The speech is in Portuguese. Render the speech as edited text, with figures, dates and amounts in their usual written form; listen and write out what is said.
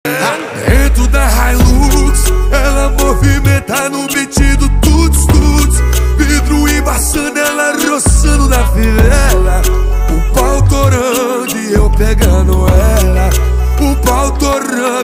Dentro da Hilux, ela movimenta no beat do tuts tuts. Vidro embaçando, ela roçando na fivela. O pau torando e eu pegando ela. O pau torando.